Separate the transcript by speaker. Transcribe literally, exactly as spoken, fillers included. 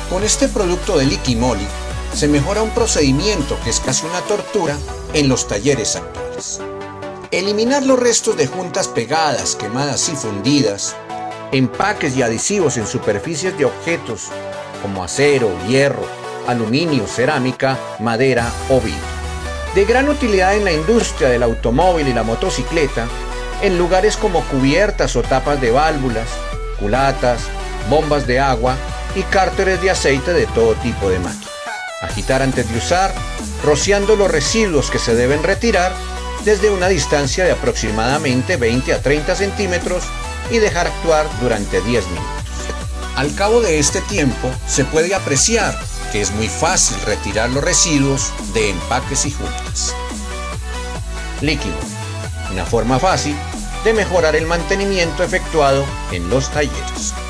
Speaker 1: Con este producto de Liquimoli se mejora un procedimiento que es casi una tortura en los talleres actuales. Eliminar los restos de juntas pegadas, quemadas y fundidas, empaques y adhesivos en superficies de objetos como acero, hierro, aluminio, cerámica, madera o vidrio. De gran utilidad en la industria del automóvil y la motocicleta, en lugares como cubiertas o tapas de válvulas, culatas, bombas de agua y cárteres de aceite de todo tipo de máquina. Agitar antes de usar, rociando los residuos que se deben retirar desde una distancia de aproximadamente veinte a treinta centímetros y dejar actuar durante diez minutos. Al cabo de este tiempo se puede apreciar que es muy fácil retirar los residuos de empaques y juntas. Liquimoli, una forma fácil de mejorar el mantenimiento efectuado en los talleres.